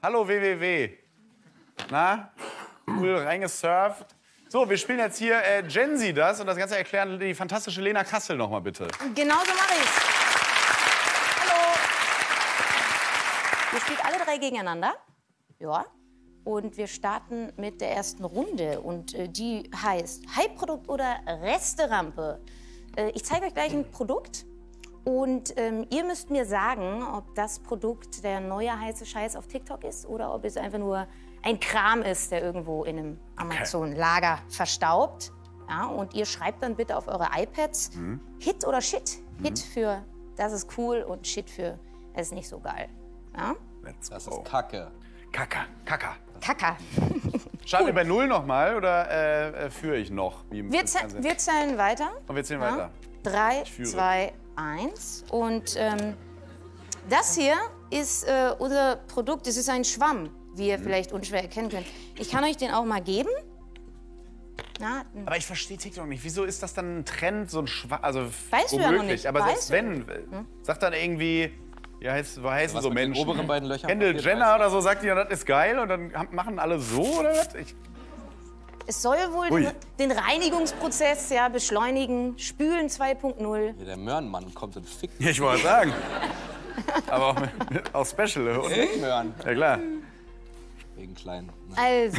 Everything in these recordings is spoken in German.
Hallo WWW. Na? Cool reingesurft. So, wir spielen jetzt hier Gen Z das und das Ganze erklären die fantastische Lena Kassel noch mal bitte. Genau so mache ich's. Hallo. Ihr spielt alle drei gegeneinander. Ja. Und wir starten mit der ersten Runde. Und die heißt Hype-Produkt oder Resterampe. Ich zeige euch gleich ein Produkt. Und ihr müsst mir sagen, ob das Produkt der neue heiße Scheiß auf TikTok ist oder ob es einfach nur ein Kram ist, der irgendwo in einem Amazon-Lager verstaubt. Ja, und ihr schreibt dann bitte auf eure iPads Hit oder Shit. Hit für das ist cool und Shit für das ist nicht so geil. Ja? Das ist Kacke. Kacke. Kacke. Starten wir bei 0 nochmal oder führe ich noch? Wir zählen weiter. Und wir zählen weiter. 3, 2, 1. Und das hier ist unser Produkt. Das ist ein Schwamm, wie ihr vielleicht unschwer erkennen könnt. Ich kann euch den auch mal geben. Na, Aber ich verstehe TikTok nicht. Wieso ist das dann ein Trend, so ein Schwamm? Also weißt du ja noch nicht. Aber weißt selbst wenn, sagt dann irgendwie, ja, heißen so Menschen. Die oberen beiden Löcher. Kendall Jenner oder so sagt die, ja, das ist geil und dann machen alle so oder was? Es soll wohl den Reinigungsprozess ja, beschleunigen. Spülen 2.0. Ja, der Möhrenmann kommt und fickt. Ja, ich wollte sagen. Aber auch Special. Und Möhren. ja, klar. Wegen klein. Ne?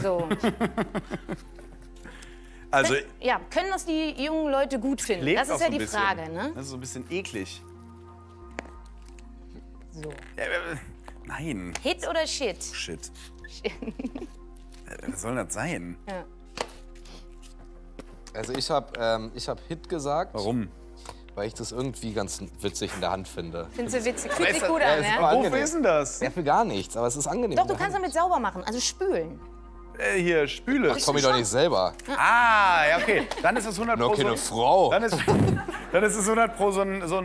Also, ja, können das die jungen Leute gut finden? Das ist ja die Frage, ne? Das ist so ein bisschen eklig. So. Nein. Hit oder Shit? Shit. Was soll das sein? Ja. Also ich hab Hit gesagt. Warum? Weil ich das irgendwie ganz witzig in der Hand finde. Findest du witzig? Fühlt sich gut an, ist ja? Wofür ist denn das? Ja, für gar nichts, aber es ist angenehm. Doch, du kannst damit sauber machen, also spülen. Hier, Spüle. Ich komme doch nicht selber. Ah, ja, okay. Dann ist es 100 Nur Pro keine Frau. Dann ist es 100 Pro so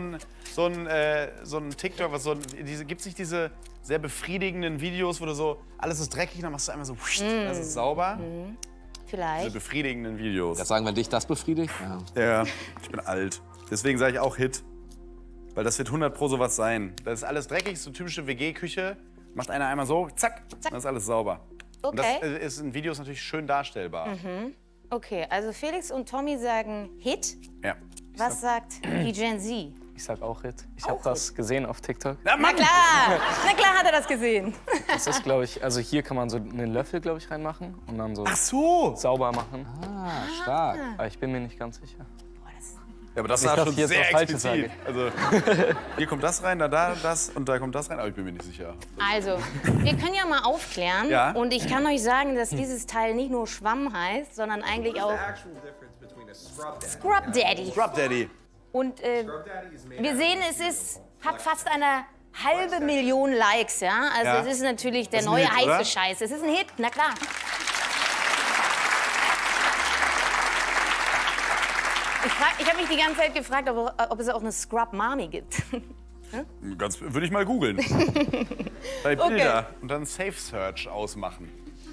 ein TikTok, was gibt's nicht diese sehr befriedigenden Videos, wo du so, alles ist dreckig, dann machst du einmal so, das ist sauber. Diese Vielleicht. befriedigenden Videos. Das sagen, wenn dich das befriedigt? Ja. Ja, ich bin alt. Deswegen sage ich auch Hit. Weil das wird 100 Pro sowas sein. Das ist alles dreckig, so typische WG-Küche. Macht einer einmal so, zack, dann ist alles sauber. Und das Okay. ist in Videos natürlich schön darstellbar. Okay, also Felix und Tommy sagen Hit. Ja. Was sagt die Gen Z? Ich sag auch Hit. Ich habe das gesehen auf TikTok. Na, Na klar! Na klar hat er das gesehen. Das ist, glaube ich, also hier kann man so einen Löffel, glaube ich, reinmachen und dann so Ach so! sauber machen. Ah, stark. Aber ich bin mir nicht ganz sicher. Ja, aber das Nicht, war dass schon ich jetzt sehr was Falsches explizit. Also, hier kommt das rein, da das und da kommt das rein, aber ich bin mir nicht sicher. Also, wir können ja mal aufklären. Ja. Und ich kann euch sagen, dass dieses Teil nicht nur Schwamm heißt, sondern eigentlich auch Scrub Daddy. Scrub Daddy. Und wir sehen, hat fast eine halbe Million Likes, ja? Also Ja. es ist natürlich der Das ist ein neue Hit, oder? heiße Scheiß. Es ist ein Hit, na klar. Ich habe mich die ganze Zeit gefragt, ob es auch eine Scrub Mami gibt. Würde ich mal googeln. Bei Bilder und dann Safe Search ausmachen.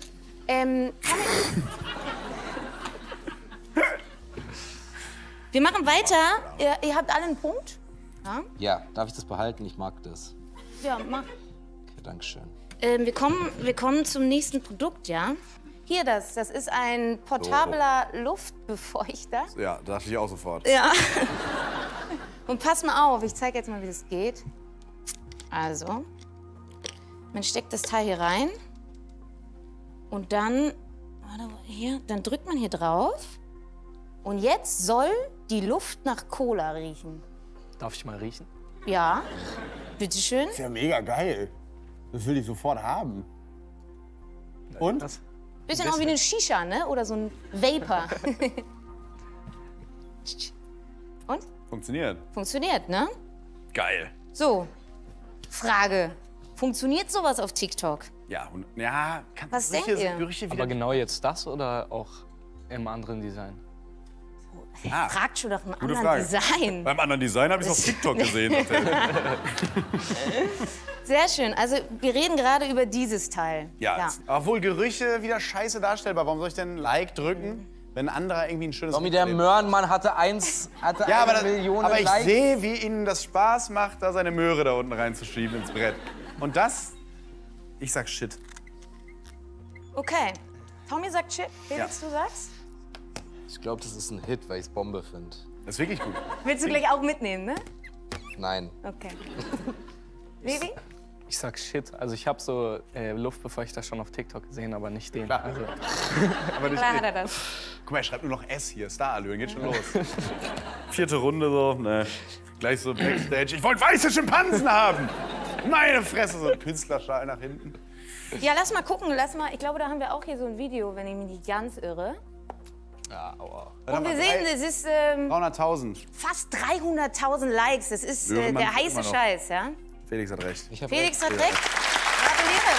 Wir machen weiter. Ihr habt alle einen Punkt. Ja? Ja, darf ich das behalten? Ich mag das. Ja, mach. Okay, dankeschön. Wir kommen zum nächsten Produkt, ja? Hier, das ist ein portabler Luftbefeuchter. Ja, dachte ich auch sofort. Ja. Und pass mal auf, ich zeige jetzt mal, wie das geht. Also, man steckt das Teil hier rein. Und dann, dann drückt man hier drauf. Und jetzt soll die Luft nach Cola riechen. Darf ich mal riechen? Ja, bitteschön. Ja, mega geil. Das will ich sofort haben. Und? Was? Bisschen auch wie eine Shisha, ne? Oder so ein Vapor. Und? Funktioniert. Funktioniert, ne? Geil. So, Frage. Funktioniert sowas auf TikTok? Ja, und, ja, Was denkt ihr? Gerüche wieder. Aber genau jetzt das oder auch im anderen Design? Fragt schon nach einem Gute anderen Frage. Design. Beim anderen Design habe ich es auf TikTok gesehen. Sehr schön. Also, wir reden gerade über dieses Teil. Ja. Obwohl Gerüche wieder scheiße darstellbar. Warum soll ich denn Like drücken, wenn ein anderer irgendwie ein schönes... Tommy, der Möhrenmann hatte Ja, eine aber, Million aber ich Likes. sehe, wie ihnen das Spaß macht, da seine Möhre da unten reinzuschieben ins Brett. Und das... Ich sag Shit. Okay. Tommy sagt Shit. Felix, du sagst? Ich glaube, das ist ein Hit, weil ich es Bombe finde. Das ist wirklich gut. Willst du gleich auch mitnehmen, ne? Nein. Okay. Levi? Ich sag Shit. Also ich habe so Luftbefeuchter schon auf TikTok gesehen, aber nicht den. Klar. Also, Aber nicht Klar hat er das. Guck mal, er schreibt nur noch S hier. Starallüren, geht schon los. 4. Runde so, ne. Gleich so Backstage. Ich wollte weiße Schimpansen haben! Meine Fresse, so ein Künstlerschal nach hinten. Ja, lass mal gucken. Ich glaube, da haben wir auch hier so ein Video, wenn ich mich nicht ganz irre. Ja, aua. Und wir sehen, es ist 300.000. fast 300.000 Likes. Das ist Löwenmann der immer heiße noch. Scheiß, ja? Felix hat recht. Ich hab Felix recht. hat recht. Gratuliere.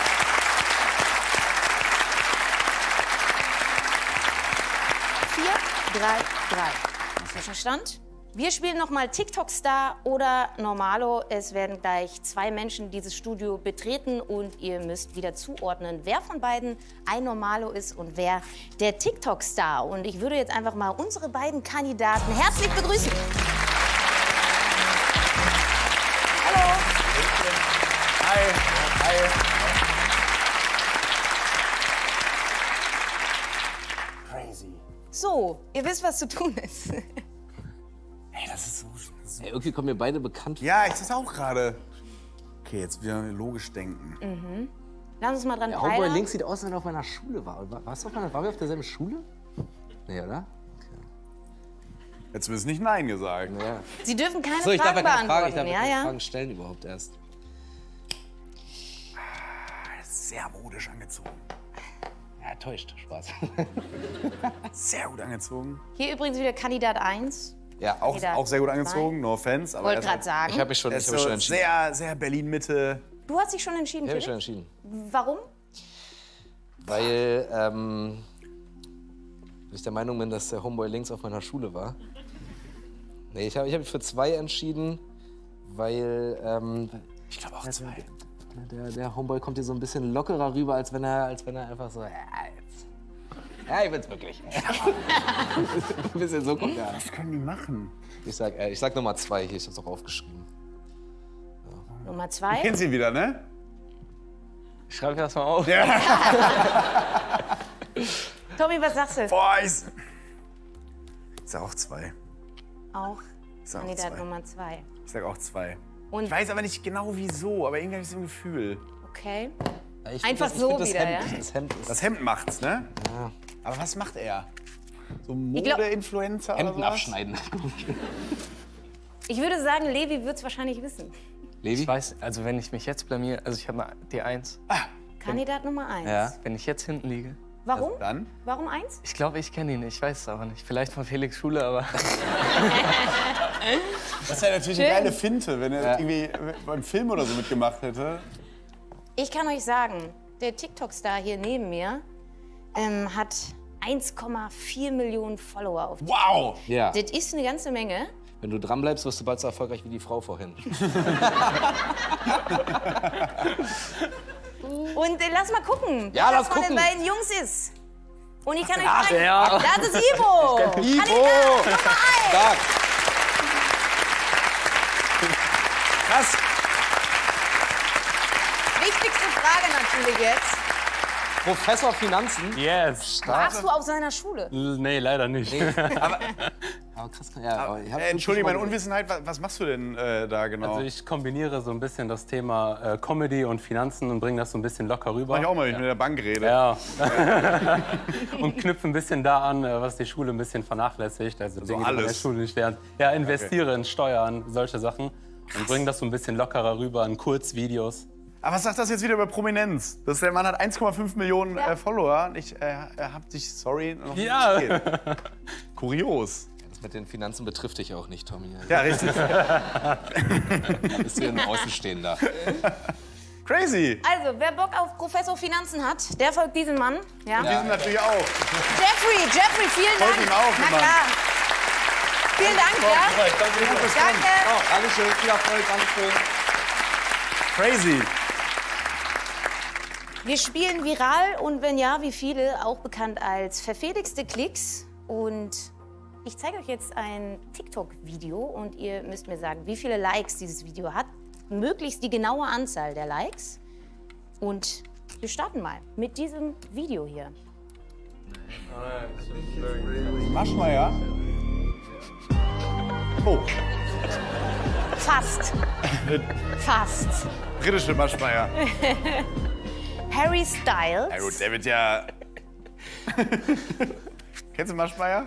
Vier, 3. Zwischenstand. Wir spielen nochmal TikTok-Star oder Normalo. Es werden gleich 2 Menschen dieses Studio betreten und ihr müsst wieder zuordnen, wer von beiden ein Normalo ist und wer der TikTok-Star. Und ich würde jetzt einfach mal unsere beiden Kandidaten herzlich begrüßen. Hallo. Hi. Hi. Crazy. So, ihr wisst, was zu tun ist. Ey, das ist so... Ey, irgendwie kommen mir beide bekannt vor. Ja, ich das auch gerade. Okay, jetzt wieder logisch denken. Lass uns mal dran Der Homeboy teilhaben. links sieht aus, als wenn er auf meiner Schule war. Waren wir auf derselben Schule? Nee, oder? Jetzt wirst du nicht Nein gesagt. Ja. Sie dürfen keine So, ich darf Fragen ja keine Fragen, beantworten. ich darf ja ja, keine ja. Fragen stellen überhaupt erst. Sehr modisch angezogen. Ja, täuscht. Spaß. Sehr gut angezogen. Hier übrigens wieder Kandidat 1. Ja, auch. Auch sehr gut angezogen, no offense. Aber Wollte er ist gerade halt- sagen. Ich habe mich schon, er ich ist hab mich so schon entschieden. sehr, sehr Berlin-Mitte. Du hast dich schon entschieden, Ich habe mich schon Felix? entschieden. Warum? Weil ich der Meinung bin, dass der Homeboy links auf meiner Schule war. Nee, ich hab mich für 2 entschieden, weil Ich glaube auch 2. der Homeboy kommt hier so ein bisschen lockerer rüber, als wenn er einfach so, jetzt. Ja, ich bin's wirklich. Ein bisschen so kommt er. Was können die machen? Ich sag Nummer 2 hier, ich hab's auch aufgeschrieben. Nummer 2. Kennen Sie wieder, ne? ich schreibe das mal auf. Tommy, was sagst du? Boah, ich sag auch 2. Auch sag auch Kandidat 2. Nummer 2. Ich sag auch 2. Und Ich weiß aber nicht genau wieso, aber irgendwie habe ich so ein Gefühl. okay. Ich Einfach find so das wieder, Hemd, ja? Das Hemd ist Das Hemd macht's, ne? Ja. Aber was macht er? So glaub- Mode-Influencer oder Hemden sowas? abschneiden. Ich würde sagen, Levi wird es wahrscheinlich wissen. Levi? Ich weiß, also wenn ich mich jetzt blamiere, also ich habe die 1. Kandidat Nummer 1. Ja. Wenn ich jetzt hinten liege. Warum? Dann? Warum 1? Ich glaube, ich kenne ihn nicht, ich weiß es aber nicht. Vielleicht von Felix Schule, aber Das wäre natürlich eine geile Finte, wenn er irgendwie beim Film oder so mitgemacht hätte. Ich kann euch sagen, der TikTok-Star hier neben mir hat 1,4 Millionen Follower auf TikTok. Wow! Ja. Das ist eine ganze Menge. Wenn du dranbleibst, wirst du bald so erfolgreich wie die Frau vorhin. Und lass mal gucken, Ja, wer lass von gucken. den beiden Jungs ist. Und ich kann euch sagen, ja. das ist Ivo. Kandidat Nummer 1. Stark. Krass! Wichtigste Frage natürlich jetzt. Professor Finanzen. Yes. Warst du auf seiner Schule? Nee, leider nicht. Aber krass, ja, aber ich hab Entschuldige meine wirklich Unwissenheit, was machst du denn da genau? Also ich kombiniere so ein bisschen das Thema Comedy und Finanzen und bringe das so ein bisschen locker rüber. Mach ich auch mal, wenn ich mit der Bank rede. Ja. Und knüpfe ein bisschen da an, was die Schule ein bisschen vernachlässigt. Also Dinge, die man in der alles? Schule nicht lernt. Ja, investiere in Steuern, solche Sachen. Und bringe das so ein bisschen lockerer rüber in Kurzvideos. Aber was sagt das jetzt wieder über Prominenz? Der Mann hat 1,5 Millionen Follower. Er hat dich, sorry, noch nicht Ja. gesehen. Kurios. Das mit den Finanzen betrifft dich auch nicht, Tommy. Ja, richtig. Du bist hier ein Außenstehender. Crazy. Also, wer Bock auf Professor Finanzen hat, der folgt diesem Mann. Ja? Wir sind natürlich auch. Jeffrey, vielen Dank. Folgt ihm auch, Na Mann. klar. Vielen Dank, ja? Danke. Oh, Dankeschön, viel Erfolg, Dankeschön. Crazy. Wir spielen viral und wenn ja, wie viele, auch bekannt als verfehligste Klicks. Und ich zeige euch jetzt ein TikTok-Video und ihr müsst mir sagen, wie viele Likes dieses Video hat. Möglichst die genaue Anzahl der Likes. Und Wir starten mal mit diesem Video hier. Maschmeyer? Oh, Fast. Fast. britische Maschmeyer. Harry Styles. Ja gut, der wird ja... Kennst du Maschmeyer?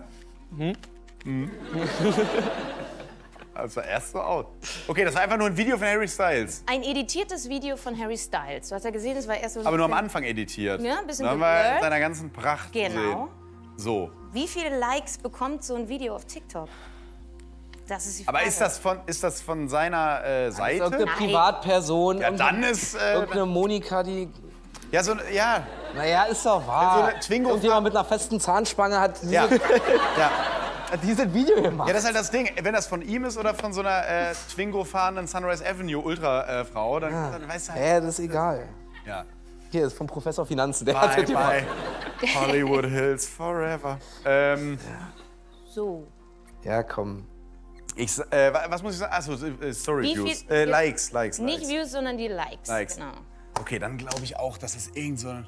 Das war erst so out. Okay, das war einfach nur ein Video von Harry Styles. Ein editiertes Video von Harry Styles. Du hast ja gesehen, es war erst so ein Aber nur am bisschen- Anfang editiert. Ja, ein bisschen Da haben wir in geblurrt. seiner ganzen Pracht Genau. gesehen. So. Wie viele Likes bekommt so ein Video auf TikTok? Das ist die Frage. Aber ist das von seiner Seite? Irgendeine Privatperson, Ja, dann ist... irgendeine Monika, die... ja, so, ja, Naja, ist doch so wahr. eine Twingo- Irgendjemand mit einer festen Zahnspange hat ja, ja. hat dieses Video gemacht. Ja, das ist halt das Ding. Wenn das von ihm ist oder von so einer Twingo fahrenden Sunrise Avenue Ultra-Frau, dann weißt du halt... Ja, das ist egal. Ja. Hier, das ist vom Professor Finanzen. Der hat Bye, das gemacht. bye. Hollywood Hills forever. So. Ja, komm. Was muss ich sagen? Achso, Story Wie Views. viel- Likes. Nicht Views, sondern die Likes. Likes. Genau. Okay, dann glaube ich auch, dass es irgend so...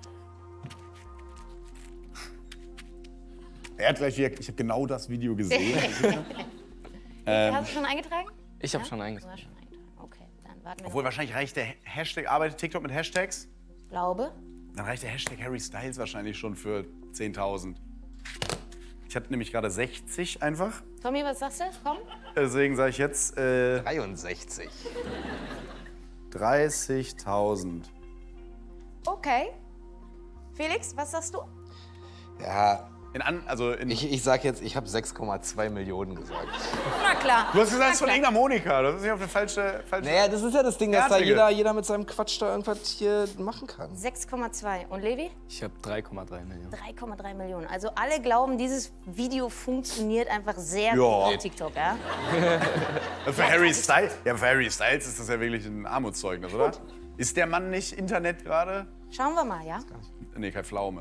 Er hat gleich wieder... Ich habe genau das Video gesehen. Hast du schon eingetragen? Ich habe Ja? schon Du eingetragen. hast schon eingetragen. Okay, dann warten wir. Obwohl, wahrscheinlich reicht der Hashtag... Arbeitet TikTok mit Hashtags? Ich glaube. Dann reicht der Hashtag Harry Styles wahrscheinlich schon für 10.000. Ich hatte nämlich gerade 60 einfach. Tommy, was sagst du? Komm. Deswegen sage ich jetzt 63. 30.000. Okay. Felix, was sagst du? Ja, Ich ich sag jetzt, ich habe 6,2 Millionen gesagt. Na klar. du hast gesagt, es ist von Na klar. irgendeiner Monika. Das ist nicht auf eine falsche... Naja, das ist ja das Ding, dass da Fertige. jeder mit seinem Quatsch da irgendwas hier machen kann. 6,2. Und Levi? Ich habe 3,3 Millionen. 3,3 Millionen. Also alle glauben, dieses Video funktioniert einfach sehr Ja. gut auf TikTok, ja? Für Harry Styles? Ja, für Harry Styles ist das ja wirklich ein Armutszeugnis, oder? Ist der Mann nicht Internet gerade? Schauen wir mal, ja? Nee, kein Pflaume.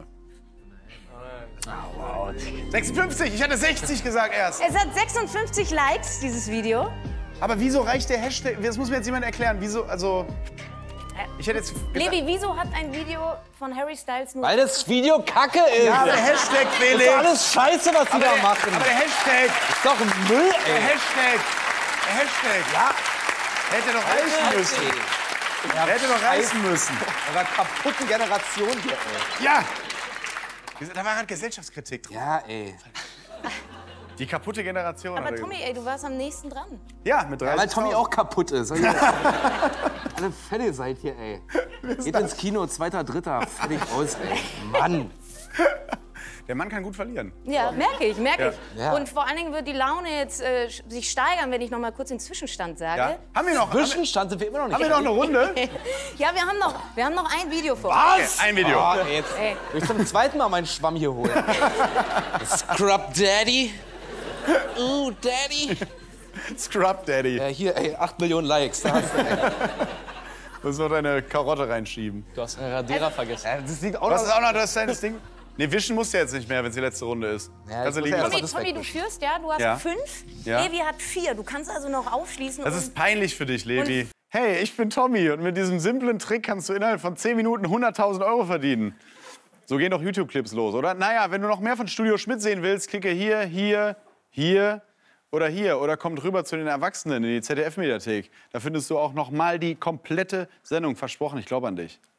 56, ich hatte 60 gesagt erst. Es hat 56 Likes, dieses Video. Aber wieso reicht der Hashtag? Das muss mir jetzt jemand erklären. Wieso, also... Ich hätte jetzt... Levi, wieso hat ein Video von Harry Styles nur... Weil das Video kacke ist. Ja, aber der Hashtag, das Felix. ist doch alles scheiße, was die da machen. Aber der Hashtag, ist doch Müll, der ey. Hashtag, ja. Hätte doch reichen müssen. Hätte doch reichen müssen. Aber kaputte Generation hier, ey. Ja. Da war gerade Gesellschaftskritik drin. Ja, ey. Die kaputte Generation. Aber hat er Tommy, ey, du warst am nächsten dran. gesagt. Ja, mit 30. Weil Tommy auch kaputt ist. Alle Fette seid hier, ey. Geht ins Kino, 2.3. Fertig aus, ey. Mann. Der Mann kann gut verlieren. Ja, merke ich, merke ich. Ja. Und vor allen Dingen wird die Laune jetzt sich steigern, wenn ich noch mal kurz den Zwischenstand sage. Ja. Haben wir noch Zwischenstand sind wir immer noch nicht. haben wir noch eine Runde? Ja, wir haben noch ein Video vor. Was? Ein Video. Oh, ey, jetzt Ey. will ich zum zweiten Mal meinen Schwamm hier holen. Scrub Daddy. Daddy. Scrub Daddy. Hier, ey, 8 Millionen Likes. Da hast du, ey. Muss noch deine Karotte reinschieben. Du hast einen Radierer vergessen. Das liegt auch Was noch. ist auch noch das kleines Ding? Nee, wischen musst du jetzt nicht mehr, wenn es die letzte Runde ist. Ja, Kannst du ich muss liegen ja lassen. das Tommy, du wegwischen. führst, ja? Du hast Ja. 5. Ja. Levi hat 4. Du kannst also noch aufschließen. Das und ist peinlich für dich, Levi. Hey, ich bin Tommy und mit diesem simplen Trick kannst du innerhalb von 10 Minuten 100.000 € verdienen. So gehen doch YouTube-Clips los, oder? Naja, wenn du noch mehr von Studio Schmidt sehen willst, klicke hier, hier, hier oder komm rüber zu den Erwachsenen in die ZDF-Mediathek. Da findest du auch noch mal die komplette Sendung. Versprochen, ich glaube an dich.